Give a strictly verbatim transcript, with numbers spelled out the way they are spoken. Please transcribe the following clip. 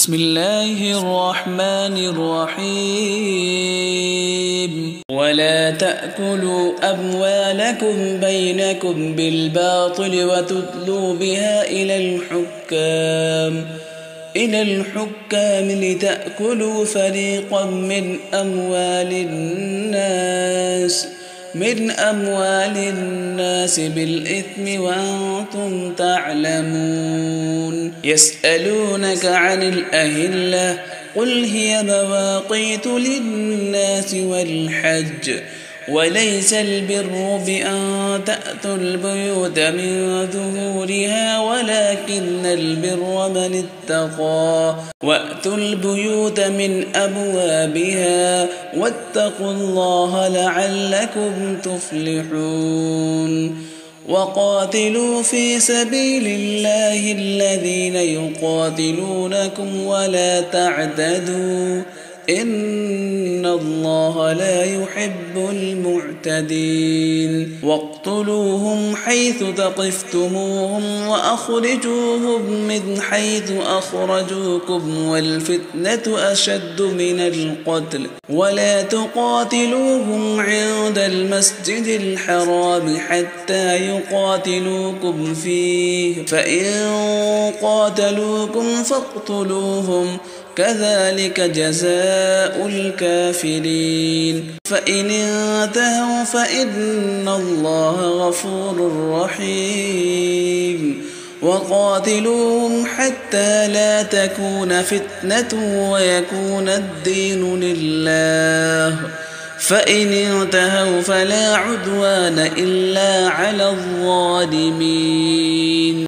بسم الله الرحمن الرحيم ولا تأكلوا أموالكم بينكم بالباطل وتدلوا بها إلى الحكام إلى الحكام لتأكلوا فريقا من أموال الناس من أموال الناس بالإثم وأنتم تعلمون يسألونك عن الأهلة قل هي مواقيت للناس والحج وليس البر بأن تأتوا البيوت من ظهورها ولكن البر من اتقى وأتوا البيوت من أبوابها واتقوا الله لعلكم تفلحون وقاتلوا في سبيل الله الذين يقاتلونكم ولا تعتدوا إن الله لا يحب المعتدين واقتلوهم حيث ثقفتموهم وأخرجوهم من حيث أخرجوكم والفتنة أشد من القتل ولا تقاتلوهم عند المسجد الحرام حتى يقاتلوكم فيه فإن قاتلوكم فاقتلوهم كذلك جزاء الكافرين فإن انتهوا فإن الله غفور رحيم وقاتلوهم حتى لا تكون فتنة ويكون الدين لله فإن انتهوا فلا عدوان إلا على الظالمين.